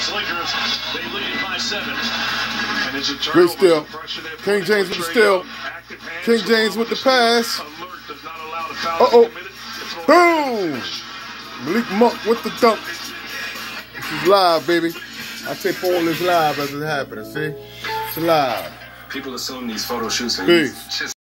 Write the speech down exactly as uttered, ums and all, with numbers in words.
Angeles Lakers. They lead by seven. And it's a Great steal. King James with the steal. King James with the pass. Uh-oh. Boom! Malik Monk with the dunk. This is live, baby. I tape all this live as it happens, see? It's live. People assume these photo shoots are Peace.